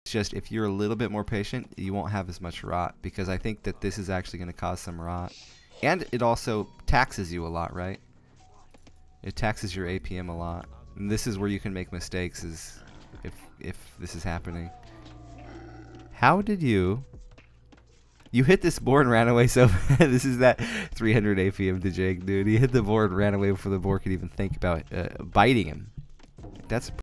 just if you're a little bit more patient, you won't have as much rot, because I think that this is actually going to cause some rot. And it also taxes you a lot, right? It taxes your APM a lot. And this is where you can make mistakes, is if this is happening. How did you hit this boar and ran away so bad? This is that 300 APM DeJake, dude. He hit the boar and ran away before the boar could even think about biting him. That's